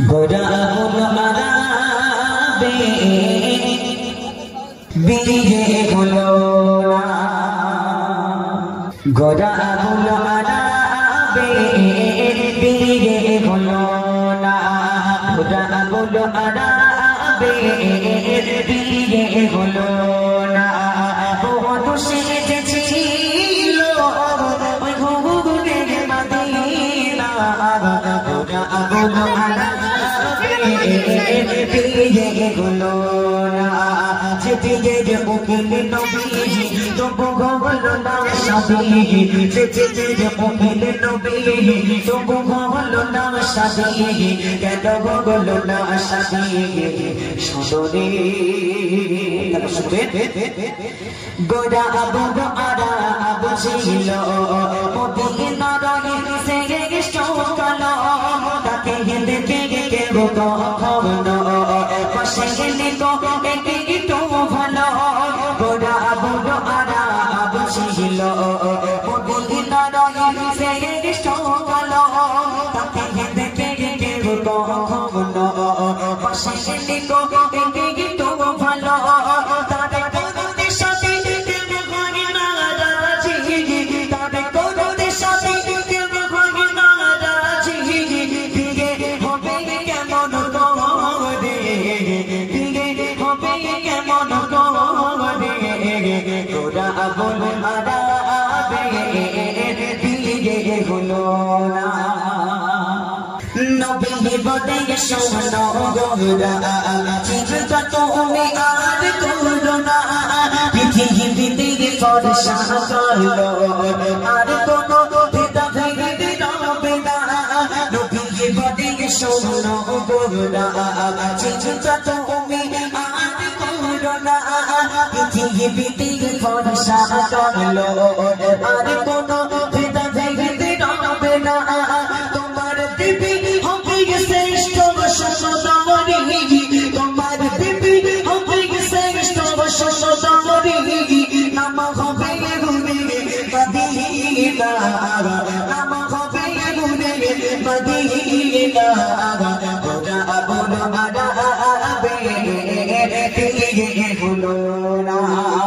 গোরা গুলো আরাবে বিয়ে হলো না গোরা গুলো আরাবে বিয়ে হলো না গোরা গুলো আরাবে বিয়ে হলো না বহুত সেজেছিল ওই ঘুঘুরের মদিনা গোরা গুলো বিয়ে হলো না যেতে যে উকিল নবী তবু হলো না শাদী যেতে যে উকিল নবী তবু হলো না শাদী কেন হলো না শাদী শুনে গোরা আবু আরা আবু ছিল মদিনার সে সকাল তাকে দেখে কেউ কখনো পাশে গেলে তো একটু ভালো গোরা আবু আরা আবু ছিল মদিনার সে সকাল তাকে দেখে কেউ কখনো পাশে গেলে তো একটু ভালো নবী বলে শোনো গোরা চিন্তা তুমি আর করো না পৃথিবীতে ভরসা করো আর কোনো ভেদা ভেদে রবে না নবী বলে শোনো গোরা চিন্তা তুমি আর করো না পৃথিবীতে ভরসা করো আর কোনো ভেদা ভেদে রবে না তোমার দিবি তোমার বিবি হবে শ্রেষ্ঠ বসতমরি নাম হবে গুনে মদিনা নাম হবে গুনে মদিনা গোরা বল আরাবে বিয়ে হলো না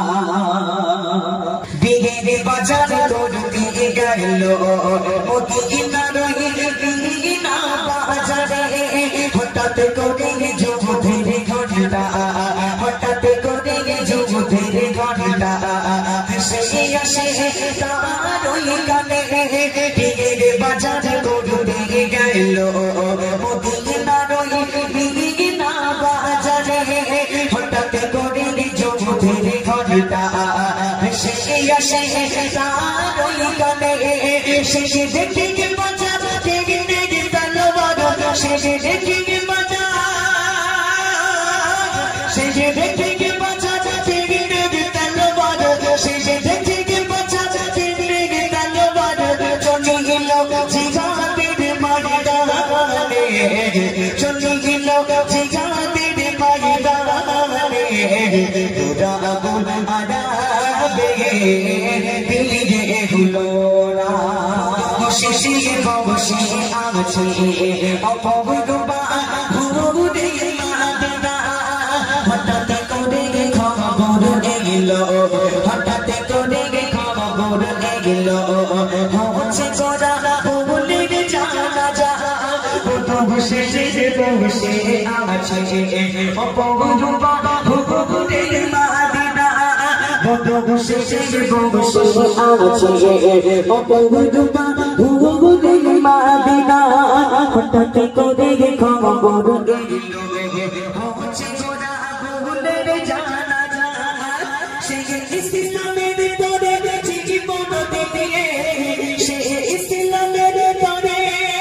বিয়ের বাজার করতে গেল মদিনার মদিনা বাজারে হঠাৎ করে যুদ্ধের ঘটনা হঠাৎ করে যুদ্ধের ঘটনা সেই আসে তার ওই গানে বিয়ের বাজার করতে গেল মদিনার মদিনা বাজারে হঠাৎ করে যুদ্ধের ঘটনা সেই আসে তার ওই গানে সে দেখে বাজার থেকে তলোয়ার সে দেখে সে দেখে বাজার থেকে তলোয়ার সে দেখে বাজার থেকে তলোয়ার চলে গেল জিহাদের ময়দানে চলে গেল জিহাদের ময়দানে গোরা আবু আরাবে বিয়ে হলো না শেষে বসে আছে অপবিত্র ঘুরে মাদিনা হঠাৎ করে খবর এলো হঠাৎ করে খবর এলো হচ্ছে গোরা বলে জানা যা শেষে বসে আছে অপবিত্র ঘুরে মাদিনা শেষে বসে আছে অপবিত্র মাদিনা হঠাৎ করে খবর হচ্ছে গোরা বলে জানা যা সে ইসলামের পরে জীবন দিয়ে সে ইসলামের পরে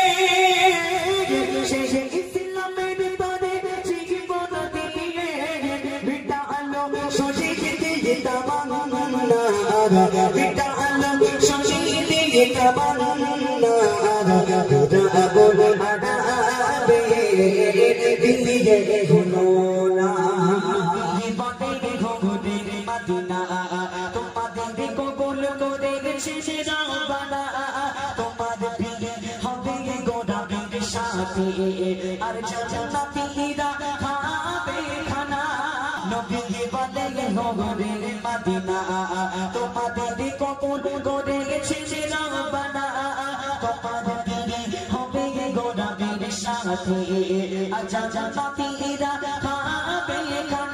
সে ইসলামের পরে জীবন দিয়ে বিটা আলো সজিয়ে দিয়ে তামান্না বিটা আলো সজিয়ে দিয়ে তামান্না গোরা বলে আরাবে বিয়ে হলো না বলে ঘুরে মদিনা তোমাদের কবুল করে গেছে রাব্বানা তোমার বিয়ে হবে গোরা বিয়ে সাথে আর শহরে মদিনা তোমাদের কবুল করেছে রব্বানা তোমার প্রিয় হবে গোরাবের সাথে আচ্ছা জাতিরা খাবে